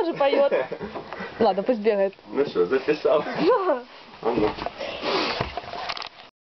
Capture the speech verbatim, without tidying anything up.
тоже поет. Ладно, пусть бегает. Ну что, записал? А ну.